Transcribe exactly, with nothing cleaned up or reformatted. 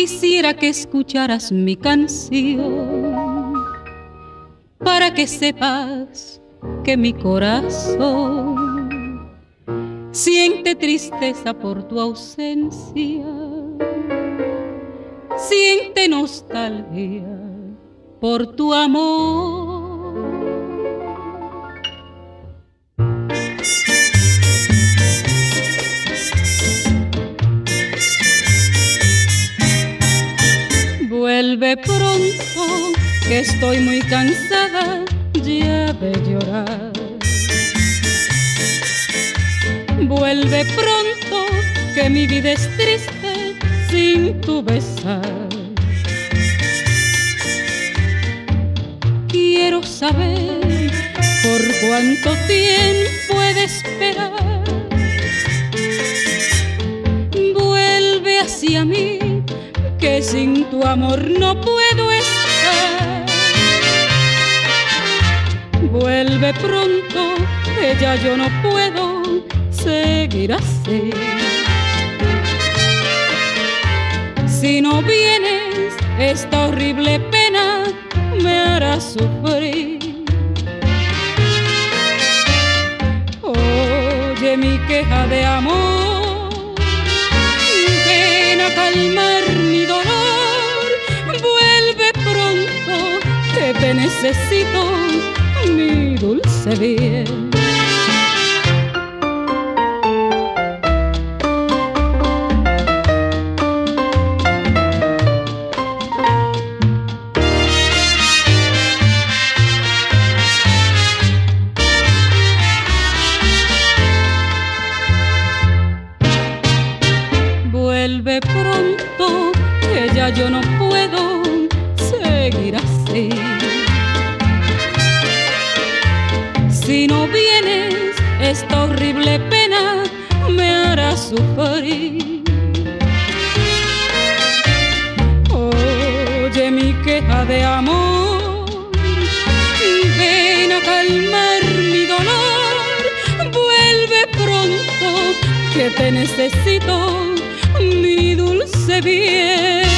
Quisiera que escucharas mi canción para que sepas que mi corazón siente tristeza por tu ausencia, siente nostalgia por tu amor. Vuelve pronto, que estoy muy cansada ya de llorar. Vuelve pronto, que mi vida es triste sin tu besar. Quiero saber por cuánto tiempo he de esperar. Vuelve hacia mí, que sin tu amor no puedo estar. Vuelve pronto, que ya yo no puedo seguir así. Si no vienes, esta horrible pena me hará sufrir. Oye mi queja de amor, ven a calmar mi dolor. Vuelve pronto, que te necesito, mi dulce bien. Vuelve pronto, que ya yo no puedo seguir así. Si no vienes, esta horrible pena me hará sufrir. Oye mi queja de amor, ven a calmar mi dolor. Vuelve pronto, que te necesito, mi dulce bien.